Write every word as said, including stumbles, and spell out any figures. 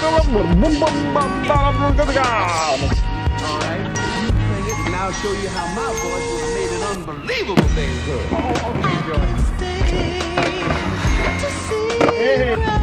And I'll show you how my voice would have made an unbelievable thing good. Oh, okay, Joy.